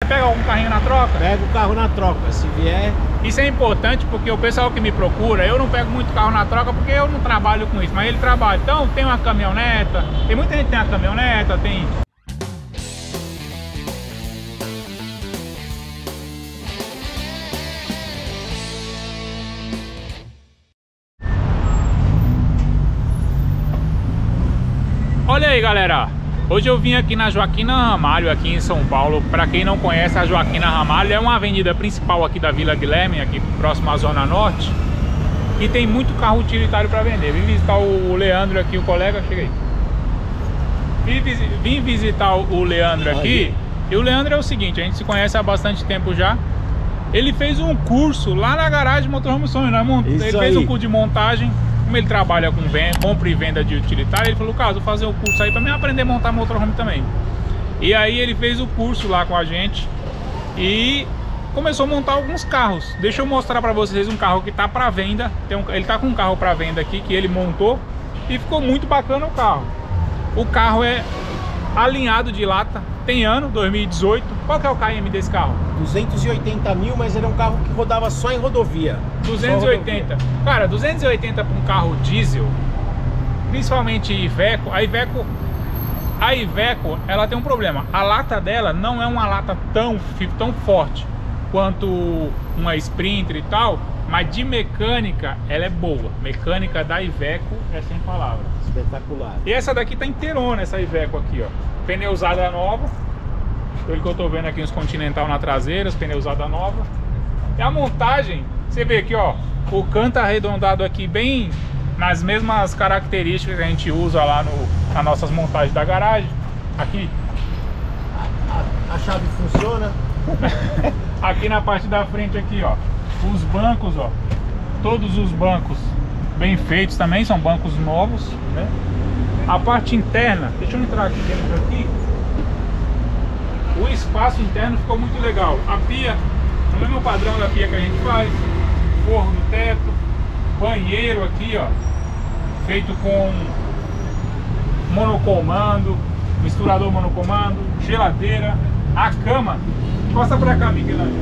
pega algum carrinho na troca? Pega o carro na troca, se vier. Isso é importante porque o pessoal que me procura, eu não pego muito carro na troca porque eu não trabalho com isso, mas ele trabalha. Então tem uma caminhoneta, tem muita gente que tem uma caminhoneta, tem... Olha aí, galera, hoje eu vim aqui na Joaquina Ramalho, aqui em São Paulo. Para quem não conhece, a Joaquina Ramalho é uma avenida principal aqui da Vila Guilherme, aqui próximo à Zona Norte. E tem muito carro utilitário para vender. Vim visitar o Leandro aqui, o colega, chega aí. Vim visitar o Leandro aqui. E o Leandro é o seguinte, a gente se conhece há bastante tempo já. Ele fez um curso lá na garagem Motorhome Sonho, né? Ele fez um curso de montagem. Como ele trabalha com compra e venda de utilitário, ele falou, Carlos, vou fazer o curso aí para mim aprender a montar motorhome também. E aí ele fez o curso lá com a gente e começou a montar alguns carros. Deixa eu mostrar para vocês um carro que tá para venda. Ele tá com um carro para venda aqui que ele montou e ficou muito bacana o carro. O carro é alinhado de lata, tem ano, 2018. Qual que é o KM desse carro? 280 mil, mas ele é um carro que rodava só em rodovia. 280. Rodovia. Cara, 280 para um carro diesel, principalmente Iveco. A Iveco, ela tem um problema. A lata dela não é uma lata tão forte quanto uma Sprinter e tal, mas de mecânica ela é boa. Mecânica da Iveco é sem palavras. Espetacular. E essa daqui tá inteirona, essa Iveco aqui, ó. Pneu usada nova. Pelo que eu tô vendo aqui, uns Continental na traseira, pneu usada nova. E a montagem, você vê aqui, ó, o canto arredondado aqui bem nas mesmas características que a gente usa lá nas nossas montagens da garagem. Aqui A chave funciona. aqui na parte da frente aqui, ó, os bancos, ó, todos os bancos bem feitos também, são bancos novos, né? A parte interna, deixa eu entrar aqui dentro aqui. O espaço interno ficou muito legal. A pia, no mesmo padrão da pia que a gente faz. Forro no teto. Banheiro aqui, ó, feito com monocomando, misturador monocomando, geladeira. A cama, encosta pra cá, Michelangelo.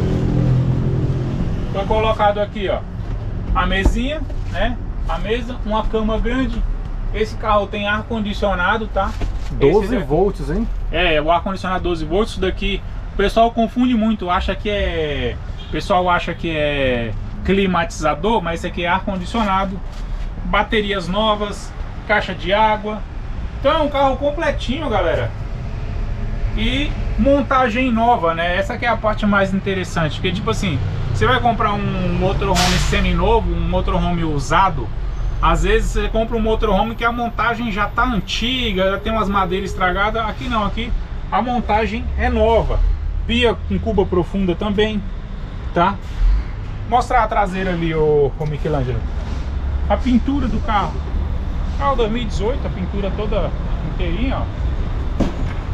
Foi colocado aqui, ó, a mesinha, né? A mesa, uma cama grande. Esse carro tem ar-condicionado, tá? 12 volts, hein? É, o ar-condicionado 12 volts. Isso daqui, o pessoal confunde muito, o pessoal acha que é climatizador, mas isso aqui é ar-condicionado. Baterias novas, caixa de água. Então é um carro completinho, galera. E montagem nova, né? Essa que é a parte mais interessante, porque tipo assim, você vai comprar um motorhome semi-novo, um motorhome usado. Às vezes você compra um motorhome que a montagem já tá antiga, já tem umas madeiras estragadas. Aqui não, aqui a montagem é nova. Pia com cuba profunda também, tá? Mostrar a traseira ali, ô Michelangelo. A pintura do carro. Carro 2018, a pintura toda inteirinha, ó.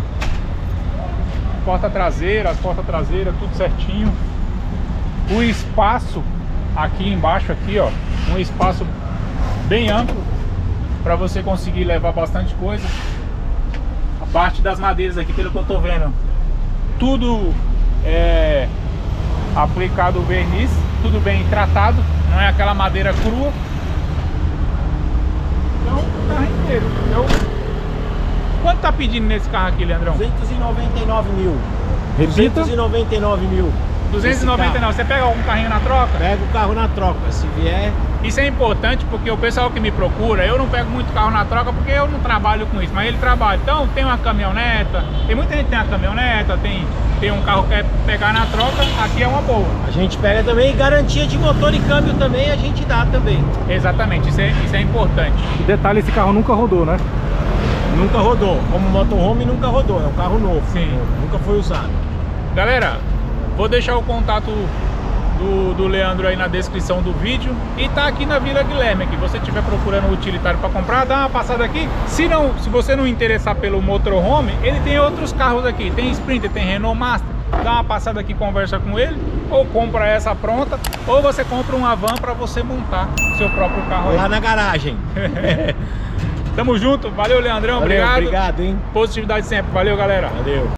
Porta traseira, tudo certinho. O espaço aqui embaixo, aqui, ó, um espaço bem amplo para você conseguir levar bastante coisa. A parte das madeiras aqui, pelo que eu tô vendo, tudo é aplicado verniz, tudo bem tratado, não é aquela madeira crua. Então o carro inteiro. Quanto tá pedindo nesse carro aqui, Leandrão? 299 mil. Repita. 299 mil. 299. Você pega algum carrinho na troca? Pega o carro na troca, se vier. Isso é importante porque o pessoal que me procura, eu não pego muito carro na troca porque eu não trabalho com isso, mas ele trabalha. Então tem uma caminhoneta, tem muita gente que tem uma caminhoneta, tem um carro que quer pegar na troca, aqui é uma boa. A gente pega também, garantia de motor e câmbio também a gente dá também. Exatamente, isso é importante. E detalhe, esse carro nunca rodou, né? Nunca rodou, como motorhome nunca rodou, é um carro novo. Sim. Nunca foi usado. Galera, vou deixar o contato do Leandro aí na descrição do vídeo. E tá aqui na Vila Guilherme, que você estiver procurando um utilitário para comprar, dá uma passada aqui. Se você não interessar pelo motorhome, ele tem outros carros aqui. Tem Sprinter, tem Renault Master. Dá uma passada aqui, conversa com ele. Ou compra essa pronta, ou você compra uma van para você montar seu próprio carro lá aí. na garagem. Tamo junto, valeu Leandrão, Valeu, obrigado. Obrigado, hein? Positividade sempre, valeu galera. Valeu.